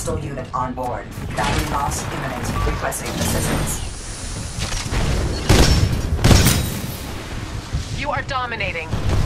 Hostile unit on board. Battery loss imminent. Requesting assistance. You are dominating.